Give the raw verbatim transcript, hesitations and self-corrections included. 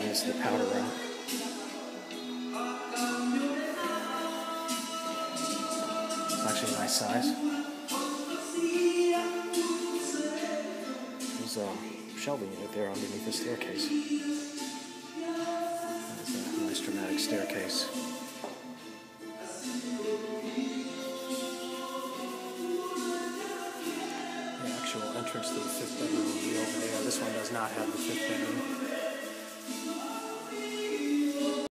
is the powder room. It's actually a nice size. There's a shelving unit there underneath the staircase. That's a nice dramatic staircase. The actual entrance to the fifth bedroom will be over there. This one does not have the fifth bedroom.